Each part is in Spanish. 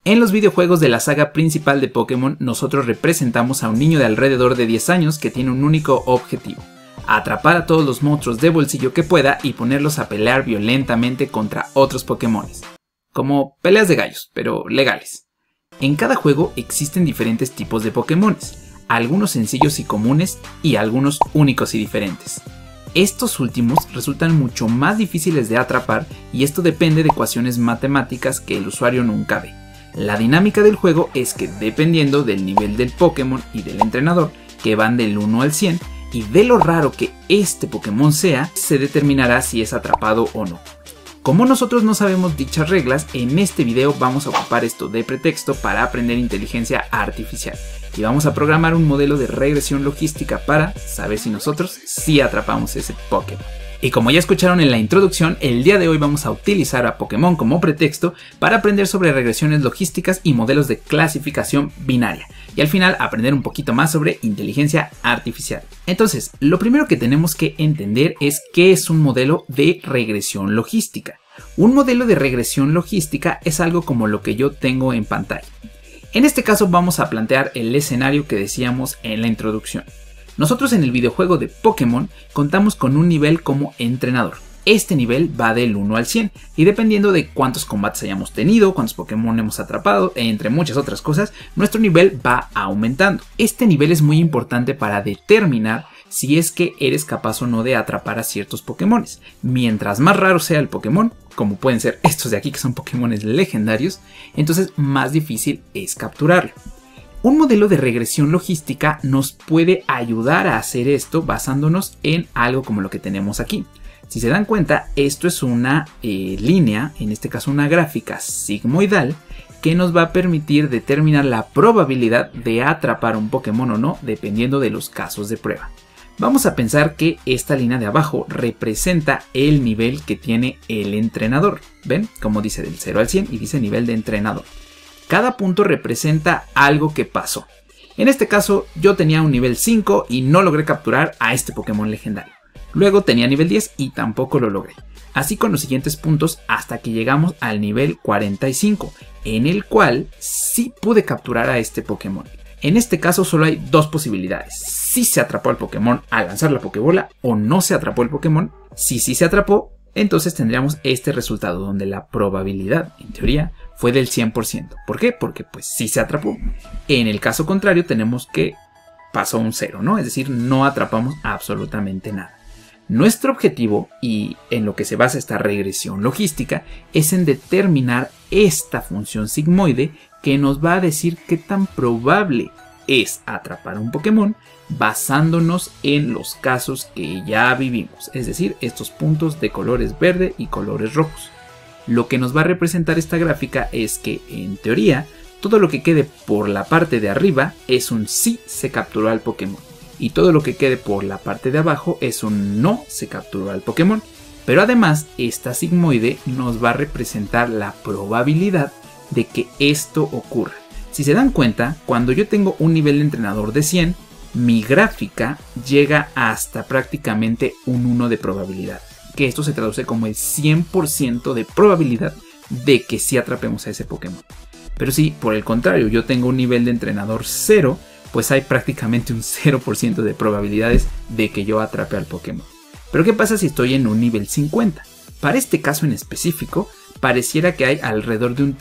En los videojuegos de la saga principal de Pokémon, nosotros representamos a un niño de alrededor de 10 años que tiene un único objetivo: atrapar a todos los monstruos de bolsillo que pueda y ponerlos a pelear violentamente contra otros Pokémones. Como peleas de gallos, pero legales. En cada juego existen diferentes tipos de Pokémones, algunos sencillos y comunes y algunos únicos y diferentes. Estos últimos resultan mucho más difíciles de atrapar y esto depende de ecuaciones matemáticas que el usuario nunca ve. La dinámica del juego es que dependiendo del nivel del Pokémon y del entrenador, que van del 1 al 100, y de lo raro que este Pokémon sea, se determinará si es atrapado o no. Como nosotros no sabemos dichas reglas, en este video vamos a ocupar esto de pretexto para aprender inteligencia artificial y vamos a programar un modelo de regresión logística para saber si nosotros sí atrapamos ese Pokémon. Y como ya escucharon en la introducción, el día de hoy vamos a utilizar a Pokémon como pretexto para aprender sobre regresiones logísticas y modelos de clasificación binaria. Y al final aprender un poquito más sobre inteligencia artificial. Entonces, lo primero que tenemos que entender es qué es un modelo de regresión logística. Un modelo de regresión logística es algo como lo que yo tengo en pantalla. En este caso vamos a plantear el escenario que decíamos en la introducción. Nosotros en el videojuego de Pokémon contamos con un nivel como entrenador. Este nivel va del 1 al 100 y dependiendo de cuántos combates hayamos tenido, cuántos Pokémon hemos atrapado, entre muchas otras cosas, nuestro nivel va aumentando. Este nivel es muy importante para determinar si es que eres capaz o no de atrapar a ciertos Pokémon. Mientras más raro sea el Pokémon, como pueden ser estos de aquí que son Pokémones legendarios, entonces más difícil es capturarlo. Un modelo de regresión logística nos puede ayudar a hacer esto basándonos en algo como lo que tenemos aquí. Si se dan cuenta, esto es una línea, en este caso una gráfica sigmoidal, que nos va a permitir determinar la probabilidad de atrapar un Pokémon o no, dependiendo de los casos de prueba. Vamos a pensar que esta línea de abajo representa el nivel que tiene el entrenador. ¿Ven? Como dice del 0 al 100 y dice nivel de entrenador. Cada punto representa algo que pasó. En este caso, yo tenía un nivel 5 y no logré capturar a este Pokémon legendario. Luego tenía nivel 10 y tampoco lo logré. Así con los siguientes puntos hasta que llegamos al nivel 45, en el cual sí pude capturar a este Pokémon. En este caso solo hay dos posibilidades: si se atrapó al Pokémon al lanzar la Pokébola o no se atrapó el Pokémon. Si sí se atrapó, entonces tendríamos este resultado donde la probabilidad, en teoría, fue del 100%. ¿Por qué? Porque pues sí se atrapó. En el caso contrario tenemos que pasó un 0, ¿no? Es decir, no atrapamos absolutamente nada. Nuestro objetivo, y en lo que se basa esta regresión logística, es en determinar esta función sigmoide que nos va a decir qué tan probable es atrapar a un Pokémon basándonos en los casos que ya vivimos, es decir, estos puntos de colores verde y colores rojos. Lo que nos va a representar esta gráfica es que, en teoría, todo lo que quede por la parte de arriba es un sí se capturó al Pokémon. Y todo lo que quede por la parte de abajo es un no se capturó al Pokémon. Pero además, esta sigmoide nos va a representar la probabilidad de que esto ocurra. Si se dan cuenta, cuando yo tengo un nivel de entrenador de 100, mi gráfica llega hasta prácticamente un 1 de probabilidad. Que esto se traduce como el 100% de probabilidad de que sí atrapemos a ese Pokémon. Pero si por el contrario yo tengo un nivel de entrenador 0, pues hay prácticamente un 0% de probabilidades de que yo atrape al Pokémon. Pero ¿qué pasa si estoy en un nivel 50? Para este caso en específico, pareciera que hay alrededor de un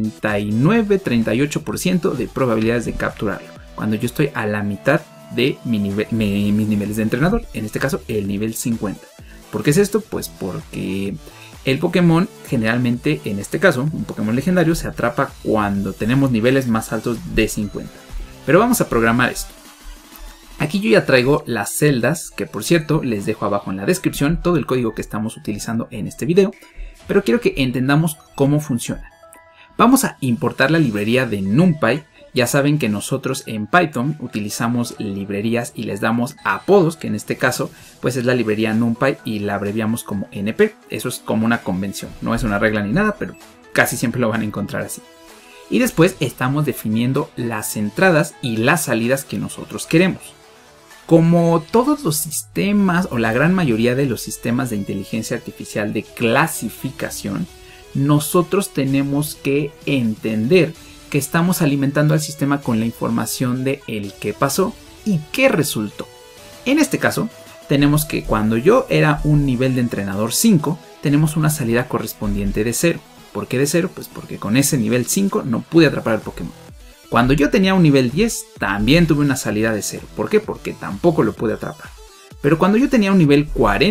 39-38% de probabilidades de capturarlo, cuando yo estoy a la mitad de mis niveles de entrenador, en este caso el nivel 50. ¿Por qué es esto? Pues porque el Pokémon generalmente, en este caso, un Pokémon legendario se atrapa cuando tenemos niveles más altos de 50. Pero vamos a programar esto. Aquí yo ya traigo las celdas, que por cierto les dejo abajo en la descripción todo el código que estamos utilizando en este video, pero quiero que entendamos cómo funciona. Vamos a importar la librería de NumPy. Ya saben que nosotros en Python utilizamos librerías y les damos apodos, que en este caso pues es la librería NumPy y la abreviamos como NP. Eso es como una convención, no es una regla ni nada, pero casi siempre lo van a encontrar así. Y después estamos definiendo las entradas y las salidas que nosotros queremos. Como todos los sistemas o la gran mayoría de los sistemas de inteligencia artificial de clasificación, nosotros tenemos que entender que estamos alimentando al sistema con la información de el qué pasó y qué resultó. En este caso, tenemos que cuando yo era un nivel de entrenador 5, tenemos una salida correspondiente de 0. ¿Por qué de 0? Pues porque con ese nivel 5 no pude atrapar al Pokémon. Cuando yo tenía un nivel 10, también tuve una salida de 0. ¿Por qué? Porque tampoco lo pude atrapar. Pero cuando yo tenía un nivel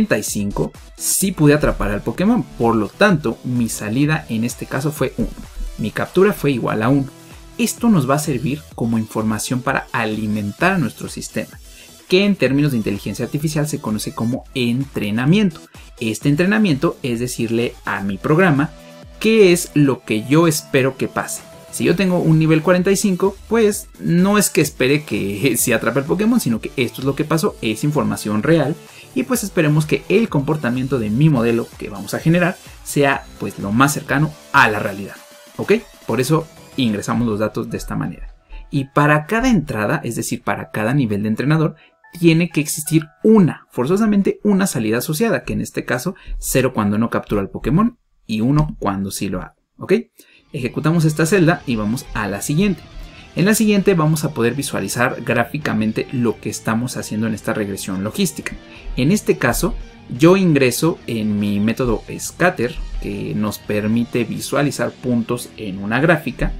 45, sí pude atrapar al Pokémon. Por lo tanto, mi salida en este caso fue 1. Mi captura fue igual a 1. Esto nos va a servir como información para alimentar a nuestro sistema, que en términos de inteligencia artificial se conoce como entrenamiento. Este entrenamiento es decirle a mi programa qué es lo que yo espero que pase. Si yo tengo un nivel 45, pues no es que espere que se atrape el Pokémon, sino que esto es lo que pasó, es información real. Y pues esperemos que el comportamiento de mi modelo que vamos a generar sea pues lo más cercano a la realidad. ¿Ok? Por eso ingresamos los datos de esta manera. Y para cada entrada, es decir, para cada nivel de entrenador, tiene que existir forzosamente una salida asociada, que en este caso 0 cuando no captura al Pokémon y 1 cuando sí lo hago. ¿Ok? Ejecutamos esta celda y vamos a la siguiente. En la siguiente vamos a poder visualizar gráficamente lo que estamos haciendo en esta regresión logística. En este caso, yo ingreso en mi método scatter, que nos permite visualizar puntos en una gráfica,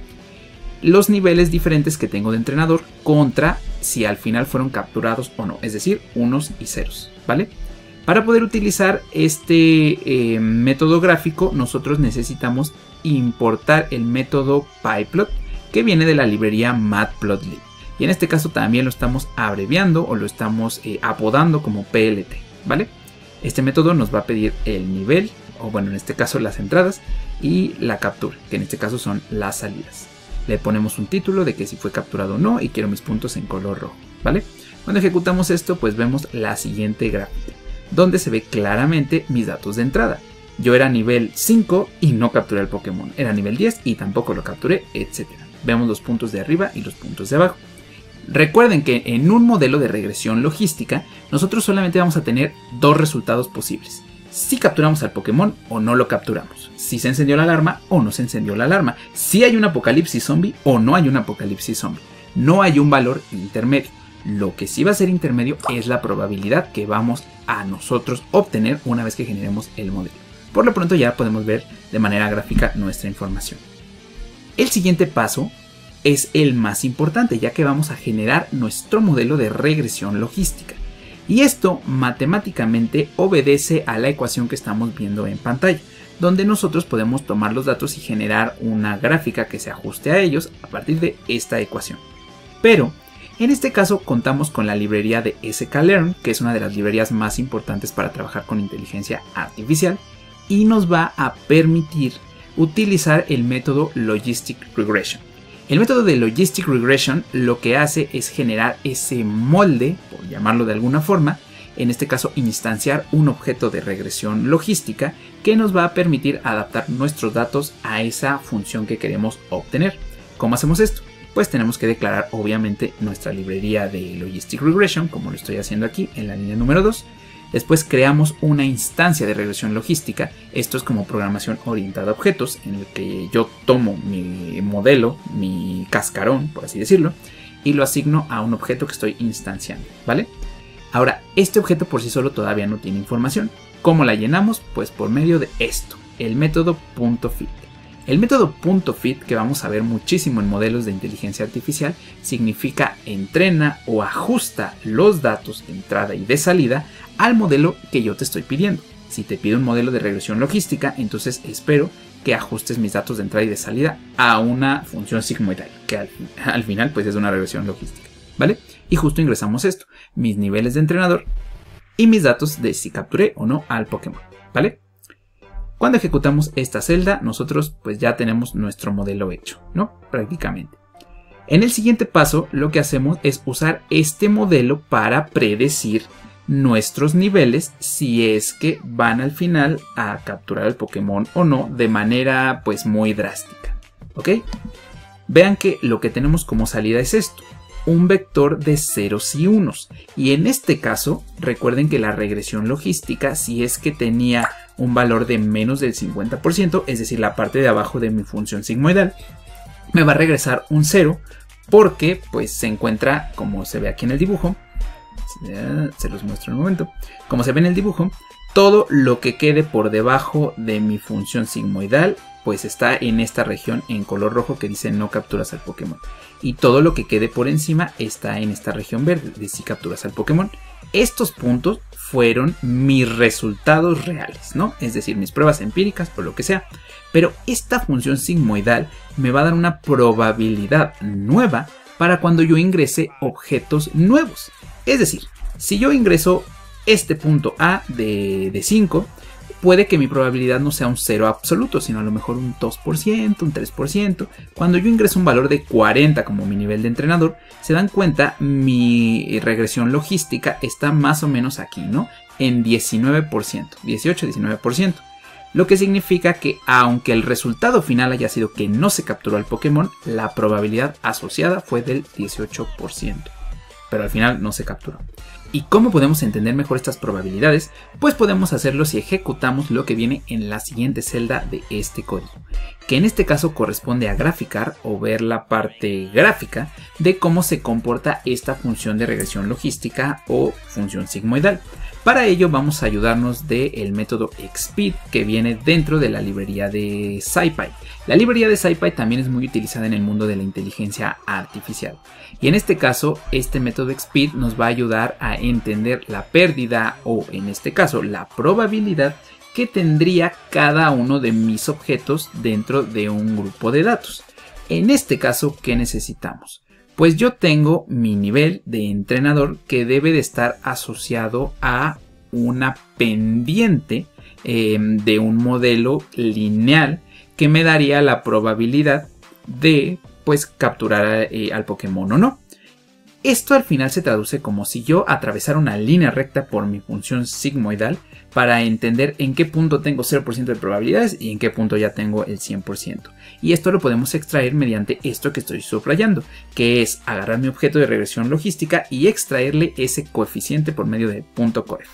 los niveles diferentes que tengo de entrenador contra si al final fueron capturados o no, es decir, unos y ceros, ¿vale? Para poder utilizar este método gráfico, nosotros necesitamos importar el método pyplot, que viene de la librería matplotlib. Y en este caso también lo estamos abreviando o lo estamos apodando como PLT, ¿vale? Este método nos va a pedir el nivel, o bueno, en este caso las entradas, y la captura, que en este caso son las salidas. Le ponemos un título de que si fue capturado o no y quiero mis puntos en color rojo, ¿vale? Cuando ejecutamos esto, pues vemos la siguiente gráfica, donde se ve claramente mis datos de entrada. Yo era nivel 5 y no capturé el Pokémon. Era nivel 10 y tampoco lo capturé, etc. Vemos los puntos de arriba y los puntos de abajo. Recuerden que en un modelo de regresión logística, nosotros solamente vamos a tener dos resultados posibles. Si capturamos al Pokémon o no lo capturamos. Si se encendió la alarma o no se encendió la alarma. Si hay un apocalipsis zombie o no hay un apocalipsis zombie. No hay un valor intermedio. Lo que sí va a ser intermedio es la probabilidad que vamos a nosotros obtener una vez que generemos el modelo. Por lo pronto ya podemos ver de manera gráfica nuestra información. El siguiente paso es el más importante, ya que vamos a generar nuestro modelo de regresión logística. Y esto matemáticamente obedece a la ecuación que estamos viendo en pantalla, donde nosotros podemos tomar los datos y generar una gráfica que se ajuste a ellos a partir de esta ecuación. Pero en este caso contamos con la librería de sklearn, que es una de las librerías más importantes para trabajar con inteligencia artificial, y nos va a permitir utilizar el método Logistic Regression. El método de Logistic Regression lo que hace es generar ese molde, por llamarlo de alguna forma, en este caso instanciar un objeto de regresión logística que nos va a permitir adaptar nuestros datos a esa función que queremos obtener. ¿Cómo hacemos esto? Pues tenemos que declarar obviamente nuestra librería de Logistic Regression, como lo estoy haciendo aquí en la línea número 2. Después creamos una instancia de regresión logística. Esto es como programación orientada a objetos, en el que yo tomo mi modelo, mi cascarón, por así decirlo, y lo asigno a un objeto que estoy instanciando, ¿vale? Ahora, este objeto por sí solo todavía no tiene información. ¿Cómo la llenamos? Pues por medio de esto, el método .fit. El método .fit, que vamos a ver muchísimo en modelos de inteligencia artificial, significa entrena o ajusta los datos de entrada y de salida al modelo que yo te estoy pidiendo. Si te pido un modelo de regresión logística, entonces espero que ajustes mis datos de entrada y de salida a una función sigmoidal, que al final pues es una regresión logística, ¿vale? Y justo ingresamos esto, mis niveles de entrenador y mis datos de si capturé o no al Pokémon, ¿vale? Cuando ejecutamos esta celda, nosotros pues ya tenemos nuestro modelo hecho, ¿no? Prácticamente. En el siguiente paso, lo que hacemos es usar este modelo para predecir nuestros niveles si es que van al final a capturar el Pokémon o no de manera pues muy drástica, ¿ok? Vean que lo que tenemos como salida es esto, un vector de ceros y unos, y en este caso recuerden que la regresión logística, si es que tenía un valor de menos del 50%, es decir, la parte de abajo de mi función sigmoidal, me va a regresar un 0 porque pues se encuentra, como se ve aquí en el dibujo, se los muestro en un momento, como se ve en el dibujo, todo lo que quede por debajo de mi función sigmoidal pues está en esta región en color rojo que dice no capturas al Pokémon. Y todo lo que quede por encima está en esta región verde de si capturas al Pokémon. Estos puntos fueron mis resultados reales, ¿no? Es decir, mis pruebas empíricas, por lo que sea. Pero esta función sigmoidal me va a dar una probabilidad nueva para cuando yo ingrese objetos nuevos. Es decir, si yo ingreso este punto A de 5, puede que mi probabilidad no sea un 0 absoluto, sino a lo mejor un 2%, un 3%. Cuando yo ingreso un valor de 40 como mi nivel de entrenador, se dan cuenta, mi regresión logística está más o menos aquí, ¿no? En 19%, 18-19%. Lo que significa que aunque el resultado final haya sido que no se capturó al Pokémon, la probabilidad asociada fue del 18%. Pero al final no se capturó. ¿Y cómo podemos entender mejor estas probabilidades? Pues podemos hacerlo si ejecutamos lo que viene en la siguiente celda de este código, que en este caso corresponde a graficar o ver la parte gráfica de cómo se comporta esta función de regresión logística o función sigmoidal. Para ello vamos a ayudarnos del método XSpeed que viene dentro de la librería de SciPy. La librería de SciPy también es muy utilizada en el mundo de la inteligencia artificial. Y en este caso, este método XSpeed nos va a ayudar a entender la pérdida o, en este caso, la probabilidad que tendría cada uno de mis objetos dentro de un grupo de datos. En este caso, ¿qué necesitamos? Pues yo tengo mi nivel de entrenador que debe de estar asociado a una pendiente de un modelo lineal que me daría la probabilidad de pues capturar al Pokémon o no. Esto al final se traduce como si yo atravesara una línea recta por mi función sigmoidal para entender en qué punto tengo 0% de probabilidades y en qué punto ya tengo el 100%. Y esto lo podemos extraer mediante esto que estoy subrayando, que es agarrar mi objeto de regresión logística y extraerle ese coeficiente por medio de .coef.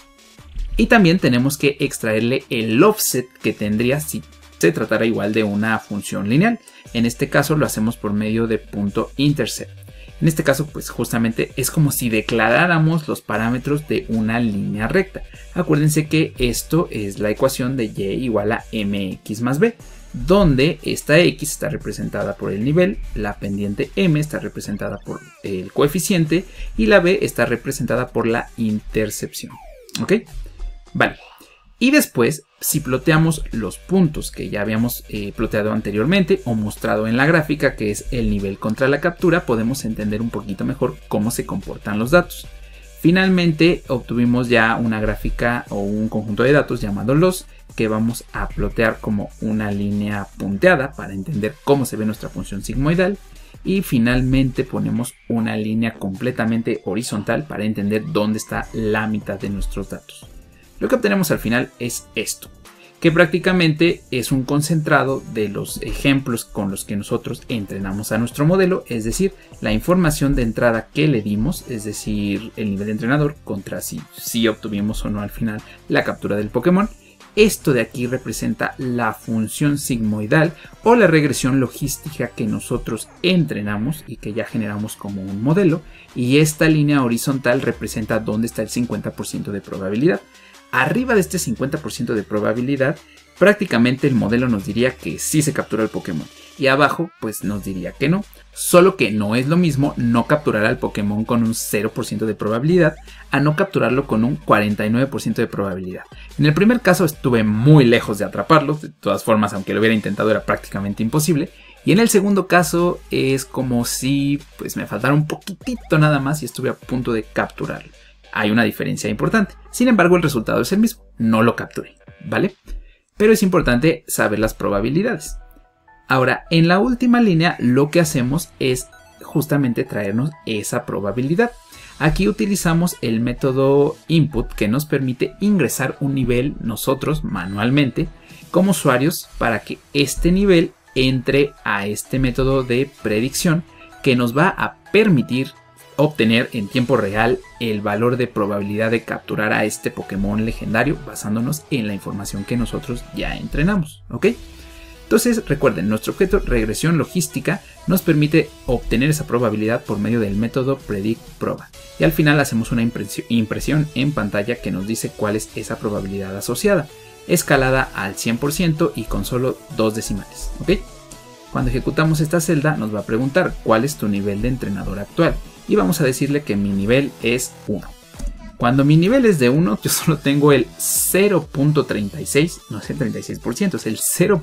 Y también tenemos que extraerle el offset que tendría si se tratara igual de una función lineal. En este caso lo hacemos por medio de .intercept. En este caso, pues justamente es como si declaráramos los parámetros de una línea recta. Acuérdense que esto es la ecuación de y igual a mx más b, donde esta x está representada por el nivel, la pendiente m está representada por el coeficiente y la b está representada por la intercepción. ¿Ok? Vale. Y después, si ploteamos los puntos que ya habíamos ploteado anteriormente o mostrado en la gráfica, que es el nivel contra la captura, podemos entender un poquito mejor cómo se comportan los datos. Finalmente, obtuvimos ya una gráfica o un conjunto de datos llamado loss, que vamos a plotear como una línea punteada para entender cómo se ve nuestra función sigmoidal. Y finalmente ponemos una línea completamente horizontal para entender dónde está la mitad de nuestros datos. Lo que obtenemos al final es esto, que prácticamente es un concentrado de los ejemplos con los que nosotros entrenamos a nuestro modelo, es decir, la información de entrada que le dimos, es decir, el nivel de entrenador contra si obtuvimos o no al final la captura del Pokémon. Esto de aquí representa la función sigmoidal o la regresión logística que nosotros entrenamos y que ya generamos como un modelo, y esta línea horizontal representa dónde está el 50% de probabilidad. Arriba de este 50% de probabilidad, prácticamente el modelo nos diría que sí se captura el Pokémon. Y abajo, pues nos diría que no. Solo que no es lo mismo no capturar al Pokémon con un 0% de probabilidad a no capturarlo con un 49% de probabilidad. En el primer caso estuve muy lejos de atraparlo. De todas formas, aunque lo hubiera intentado, era prácticamente imposible. Y en el segundo caso es como si pues me faltara un poquitito nada más y estuve a punto de capturarlo. Hay una diferencia importante. Sin embargo, el resultado es el mismo. No lo capturé, ¿vale? Pero es importante saber las probabilidades. Ahora, en la última línea, lo que hacemos es justamente traernos esa probabilidad. Aquí utilizamos el método input que nos permite ingresar un nivel nosotros manualmente como usuarios para que este nivel entre a este método de predicción que nos va a permitir obtener en tiempo real el valor de probabilidad de capturar a este Pokémon legendario basándonos en la información que nosotros ya entrenamos, ¿ok? Entonces recuerden, nuestro objeto regresión logística nos permite obtener esa probabilidad por medio del método predict-proba. Y al final hacemos una impresión en pantalla que nos dice cuál es esa probabilidad asociada, escalada al 100% y con solo 2 decimales. ¿Ok? Cuando ejecutamos esta celda nos va a preguntar cuál es tu nivel de entrenador actual y vamos a decirle que mi nivel es 1. Cuando mi nivel es de 1, yo solo tengo el 0.36, no es el 36%, es el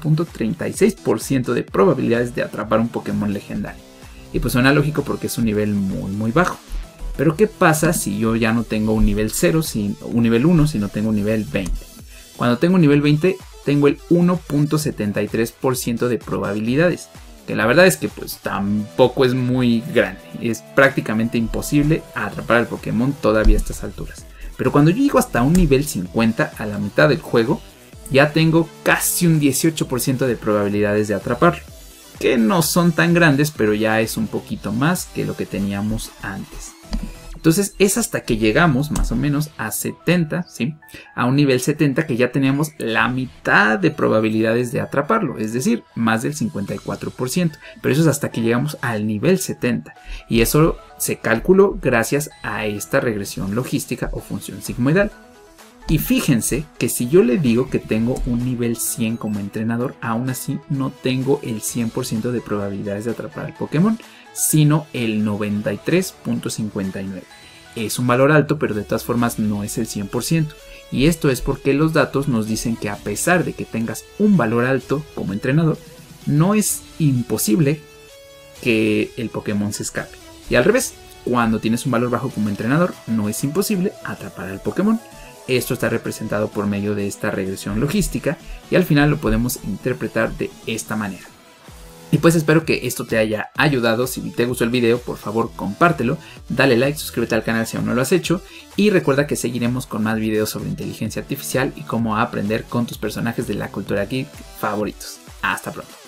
0.36% de probabilidades de atrapar un Pokémon legendario. Y pues suena lógico porque es un nivel muy bajo. Pero ¿qué pasa si yo ya no tengo un nivel 0, un nivel 1, sino tengo un nivel 20? Cuando tengo un nivel 20, tengo el 1.73% de probabilidades. Que la verdad es que pues tampoco es muy grande, es prácticamente imposible atrapar al Pokémon todavía a estas alturas. Pero cuando yo llego hasta un nivel 50, a la mitad del juego, ya tengo casi un 18% de probabilidades de atraparlo. Que no son tan grandes, pero ya es un poquito más que lo que teníamos antes. Entonces es hasta que llegamos más o menos a 70, ¿sí? A un nivel 70 que ya teníamos la mitad de probabilidades de atraparlo, es decir, más del 54%. Pero eso es hasta que llegamos al nivel 70. Y eso se calculó gracias a esta regresión logística o función sigmoidal. Y fíjense que si yo le digo que tengo un nivel 100 como entrenador, aún así no tengo el 100% de probabilidades de atrapar al Pokémon, sino el 93.59. Es un valor alto, pero de todas formas no es el 100%. Y esto es porque los datos nos dicen que a pesar de que tengas un valor alto como entrenador, no es imposible que el Pokémon se escape. Y al revés, cuando tienes un valor bajo como entrenador, no es imposible atrapar al Pokémon. Esto está representado por medio de esta regresión logística y al final lo podemos interpretar de esta manera. Y pues espero que esto te haya ayudado. Si te gustó el video, por favor compártelo, dale like, suscríbete al canal si aún no lo has hecho y recuerda que seguiremos con más videos sobre inteligencia artificial y cómo aprender con tus personajes de la cultura geek favoritos. Hasta pronto.